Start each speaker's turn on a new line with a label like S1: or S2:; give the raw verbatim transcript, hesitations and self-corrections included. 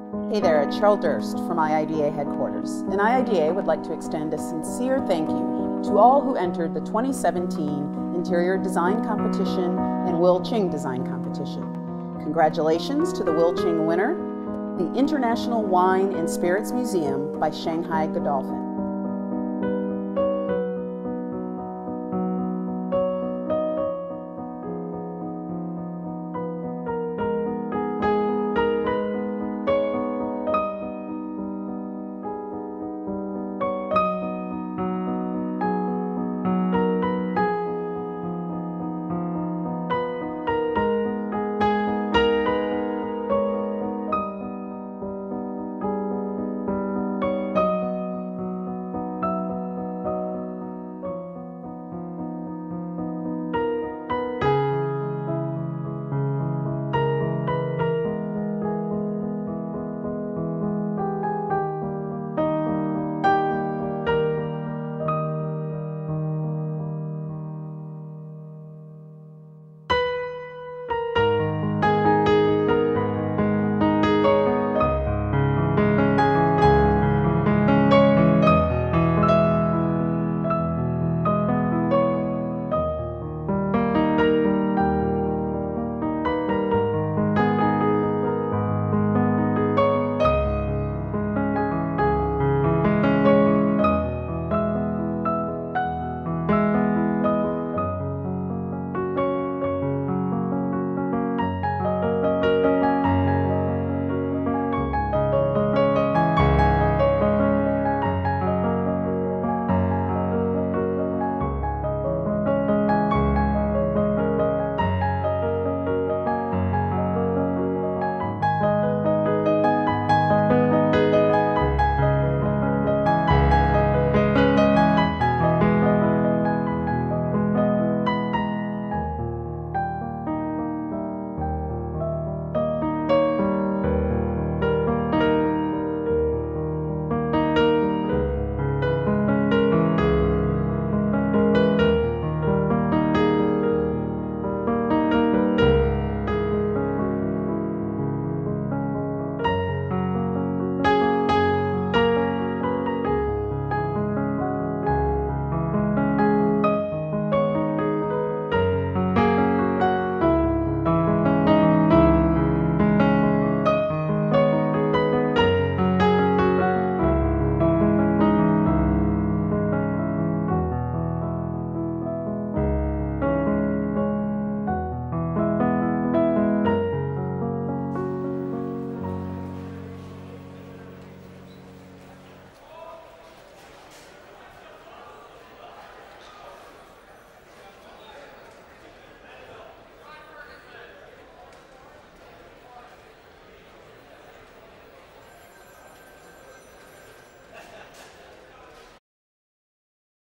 S1: Hey there, it's Cheryl Durst from I I D A headquarters, and I I D A would like to extend a sincere thank you to all who entered the twenty seventeen Interior Design Competition and Will Ching Design Competition. Congratulations to the Will Ching winner, the International Wine and Spirits Museum by Shanghai Godolphin.